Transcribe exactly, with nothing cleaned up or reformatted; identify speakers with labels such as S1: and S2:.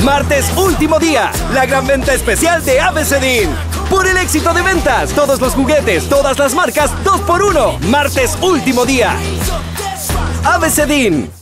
S1: Martes último día, la gran venta especial de Abecedín. Por el éxito de ventas, todos los juguetes, todas las marcas, dos por uno. Martes último día. Abecedín.